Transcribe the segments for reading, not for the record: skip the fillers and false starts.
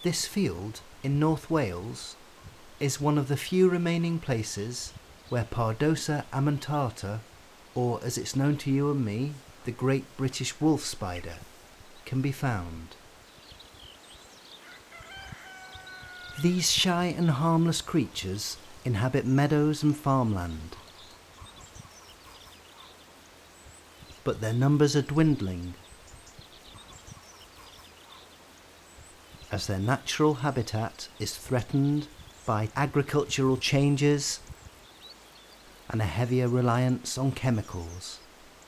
This field in North Wales is one of the few remaining places where Pardosa ammontata, or as it's known to you and me, the great British wolf spider, can be found. These shy and harmless creatures inhabit meadows and farmland, but their numbers are dwindling as their natural habitat is threatened by agricultural changes and a heavier reliance on chemicals.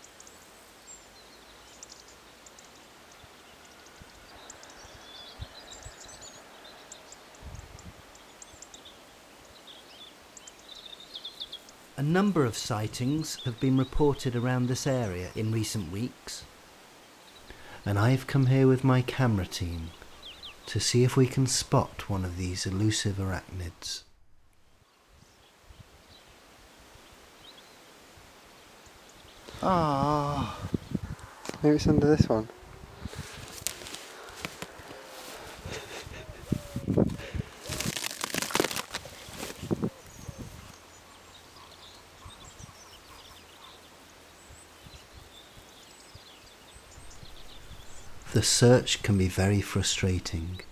A number of sightings have been reported around this area in recent weeks, and I've come here with my camera team to see if we can spot one of these elusive arachnids. Ah, maybe it's under this one. The search can be very frustrating.